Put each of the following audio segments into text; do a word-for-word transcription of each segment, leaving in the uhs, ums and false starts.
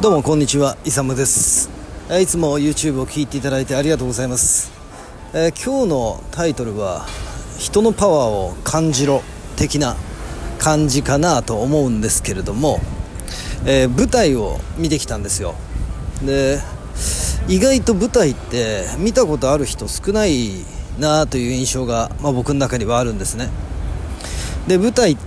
どうもこんにちは、イサムです。えーいつも YouTube を聞いていただいてありがとうございます。えー今日のタイトルは人のパワーを感じろ的な感じかなと思うんですけれども、えー舞台を見てきたんですよ。で意外と舞台って見たことある人少ないなという印象が、まあ、僕の中にはあるんですね。で舞台って、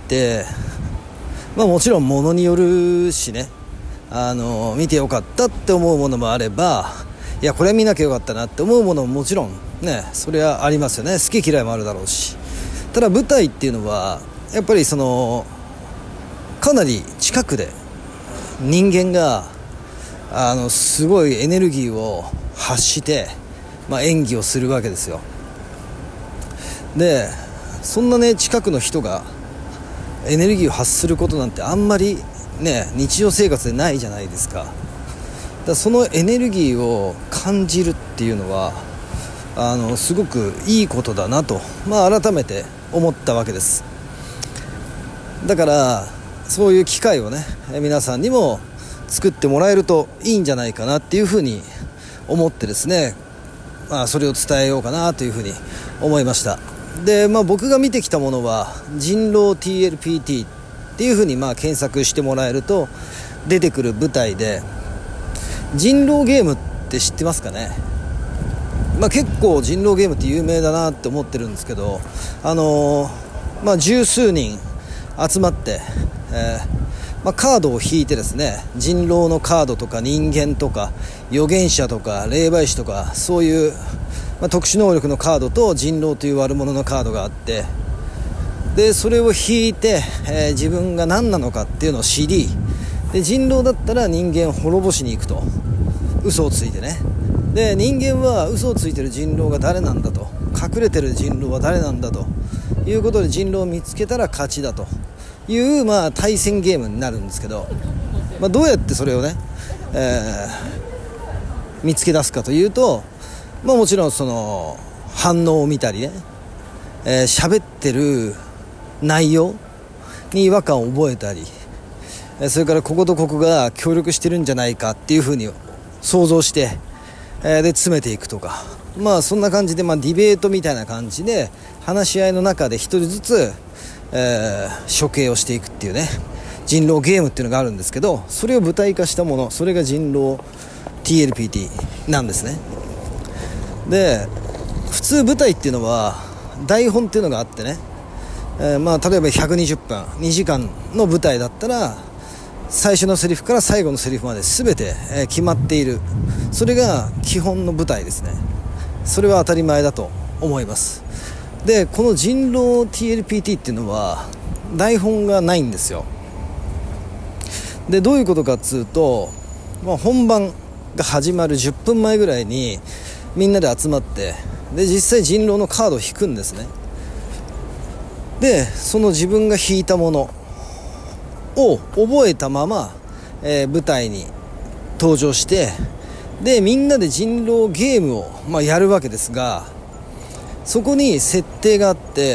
まあ、もちろんものによるしね、あの見てよかったって思うものもあれば、いやこれ見なきゃよかったなって思うものももちろんね、それはありますよね。好き嫌いもあるだろうし、ただ舞台っていうのはやっぱりそのかなり近くで人間があのすごいエネルギーを発して、まあ、演技をするわけですよ。でそんなね近くの人がエネルギーを発することなんてあんまりね日常生活でないじゃないですか。だからそのエネルギーを感じるっていうのはあのすごくいいことだなと、まあ、改めて思ったわけです。だからそういう機会をね皆さんにも作ってもらえるといいんじゃないかなっていうふうに思ってですね、まあ、それを伝えようかなというふうに思いました。で、まあ、僕が見てきたものは人狼 ティーエルピーティー っていうふうにまあ検索してもらえると出てくる舞台で、人狼ゲームって知ってますかね。まあ、結構人狼ゲームって有名だなって思ってるんですけど、あのーまあ、十数人集まって、えーまあ、カードを引いてですね、人狼のカードとか人間とか預言者とか霊媒師とかそういう、まあ、特殊能力のカードと人狼という悪者のカードがあって、でそれを引いて、えー、自分が何なのかっていうのを知り、で人狼だったら人間を滅ぼしに行くと、嘘をついてね。で人間は嘘をついてる人狼が誰なんだと、隠れてる人狼は誰なんだということで人狼を見つけたら勝ちだという、まあ、対戦ゲームになるんですけど、まあ、どうやってそれをね、えー、見つけ出すかというと、まあ、もちろんその反応を見たりね、えー、喋ってる内容に違和感を覚えたり、それからこことここが協力してるんじゃないかっていうふうに想像して、えー、で詰めていくとか、まあそんな感じで、まあ、ディベートみたいな感じで話し合いの中で一人ずつ、えー、処刑をしていくっていうね人狼ゲームっていうのがあるんですけど、それを舞台化したもの、それが人狼 ティーエルピーティー なんですね。で普通舞台っていうのは台本っていうのがあってね、えーまあ、例えばひゃくにじゅっぷんにじかんの舞台だったら最初のセリフから最後のセリフまで全て、えー、決まっている、それが基本の舞台ですね。それは当たり前だと思います。でこの人狼 ティーエルピーティー っていうのは台本がないんですよ。でどういうことかっつうと、まあ、本番が始まるじゅっぷんまえぐらいにみんなで集まって、で実際人狼のカードを引くんですね。でその自分が引いたものを覚えたまま、えー、舞台に登場して、でみんなで人狼ゲームを、まあ、やるわけですが、そこに設定があって、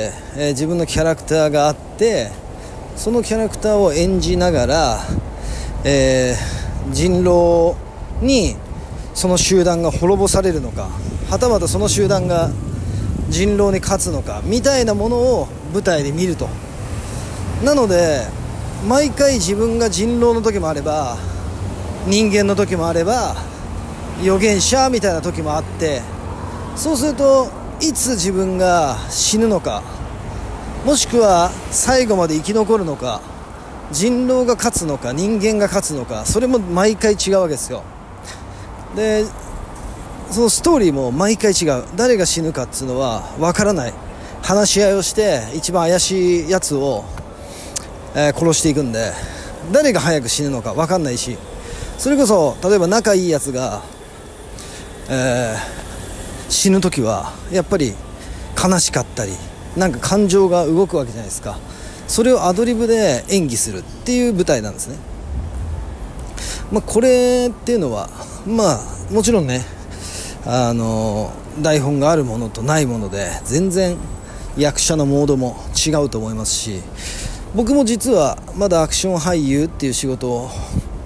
えー、自分のキャラクターがあって、そのキャラクターを演じながら、えー、人狼にその集団が滅ぼされるのか、はたまたその集団が人狼に勝つのかみたいなものを舞台で見ると。なので毎回自分が人狼の時もあれば人間の時もあれば預言者みたいな時もあって、そうするといつ自分が死ぬのか、もしくは最後まで生き残るのか、人狼が勝つのか人間が勝つのか、それも毎回違うわけですよ。でそのストーリーも毎回違う。誰が死ぬかっていうのは分からない。話し合いをして一番怪しいやつを、えー、殺していくんで、誰が早く死ぬのか分かんないし、それこそ例えば仲いいやつが、えー、死ぬ時はやっぱり悲しかったりなんか感情が動くわけじゃないですか。それをアドリブで演技するっていう舞台なんですね。まあ、これっていうのはまあもちろんね、あの台本があるものとないもので全然役者のモードも違うと思いますし、僕も実はまだアクション俳優っていう仕事を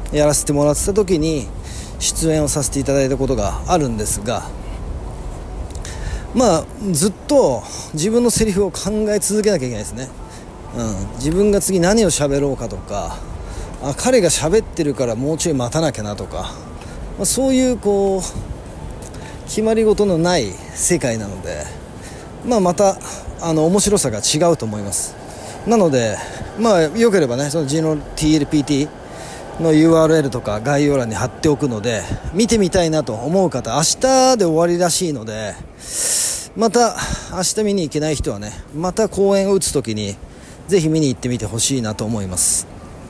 やらせてもらってた時に出演をさせていただいたことがあるんですが、まあずっと自分のセリフを考え続けなきゃいけないですね。うん、自分が次何を喋ろうかとか、あ彼が喋ってるからもうちょい待たなきゃなとか、まあ、そういうこう決まり事のない世界なので、まあ、またあの面白さが違うと思います。なので、まあ、よければねその人狼 ティーエルピーティー の ユーアールエル とか概要欄に貼っておくので、見てみたいなと思う方、明日で終わりらしいので、また明日見に行けない人はね、また公演を打つときにぜひ見に行ってみてほしいなと思います。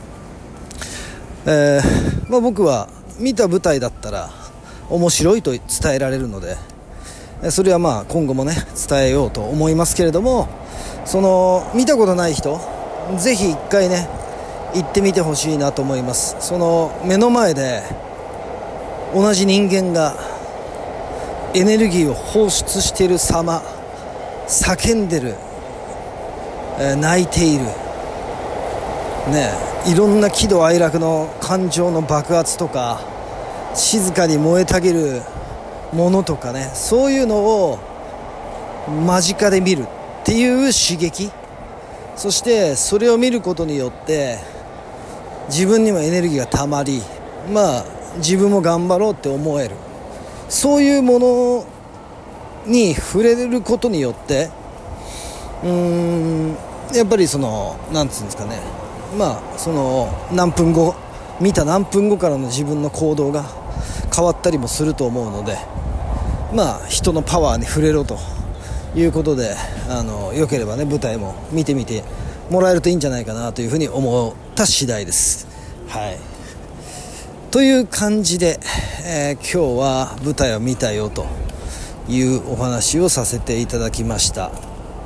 えーまあ、僕は見た舞台だったら面白いと伝えられるので、それはまあ今後もね伝えようと思いますけれども、その見たことない人ぜひ一回ね行ってみてほしいなと思います。その目の前で同じ人間がエネルギーを放出している様、叫んでる、えー、泣いているね、いろんな喜怒哀楽の感情の爆発とか、静かに燃えたぎるものとかね、そういうのを間近で見るっていう刺激、そしてそれを見ることによって自分にもエネルギーがたまり、まあ自分も頑張ろうって思える、そういうものに触れることによって、うーんやっぱりそのなんつうんですかね、まあその何分後見た何分後からの自分の行動が変わったりもすると思うので、まあ人のパワーに触れろということで、あのよければね舞台も見てみてもらえるといいんじゃないかなというふうに思った次第です。はい、という感じで、えー、今日は舞台を見たよというお話をさせていただきました。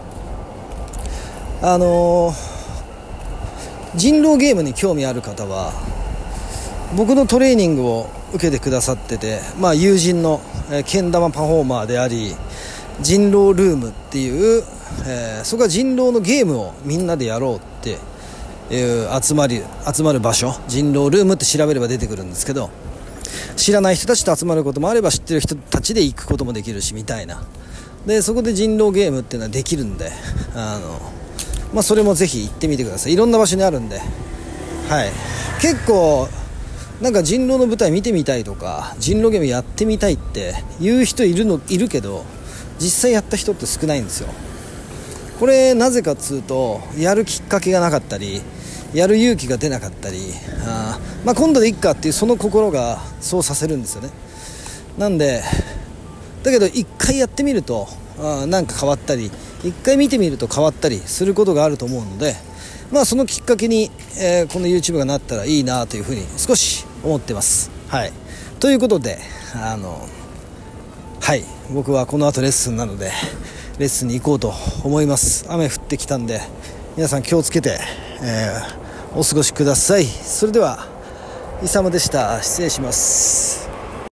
あのー人狼ゲームに興味ある方は僕のトレーニングを受けてくださってて、まあ、友人の、えー、けん玉パフォーマーであり、人狼ルームっていう、えー、そこは人狼のゲームをみんなでやろうっていう集まり集まる場所、人狼ルームって調べれば出てくるんですけど、知らない人たちと集まることもあれば知ってる人たちで行くこともできるしみたいな、でそこで人狼ゲームっていうのはできるんで、あのまあ、それもぜひ行ってみてください。いろんな場所にあるんで、はい、結構なんか人狼の舞台見てみたいとか人狼ゲームやってみたいって言う人いるのいるけど、実際やった人って少ないんですよ。これなぜかっつうと、やるきっかけがなかったり、やる勇気が出なかったり、あ、まあ、今度でいっかっていうその心がそうさせるんですよね。なんでだけど一回やってみるとあなんか変わったり、一回見てみると変わったりすることがあると思うので、まあそのきっかけに、えー、この YouTube がなったらいいなというふうに少し思ってます。はい、ということで、あのはい僕はこの後レッスンなのでレッスンに行こうと思います。雨降ってきたんで皆さん気をつけて、えー、お過ごしください。それではイサムでした。失礼します。